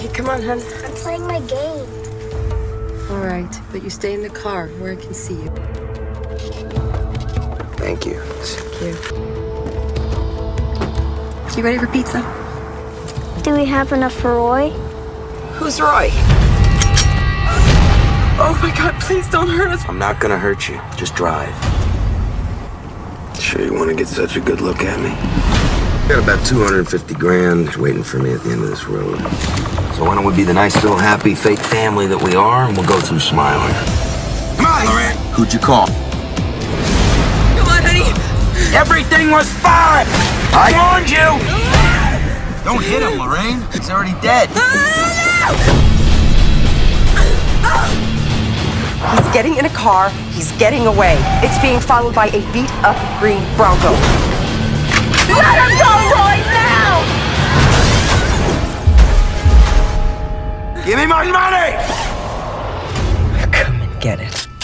Okay, come on, hon. I'm playing my game. All right, but you stay in the car where I can see you. Thank you. Thank you. You ready for pizza? Do we have enough for Roy? Who's Roy? Oh my God, please don't hurt us. I'm not gonna hurt you. Just drive. Sure you want to get such a good look at me? Got about 250 grand waiting for me at the end of this road. So why don't we be the nice little happy fake family that we are, and we'll go through smiling. Come on, Lorraine. Who'd you call? Come on, honey. Everything was fine! I warned you! Don't hit him, Lorraine. He's already dead. He's getting in a car, he's getting away. It's being followed by a beat-up green Bronco. Let him go, Roy, now! Give me my money! Come and get it.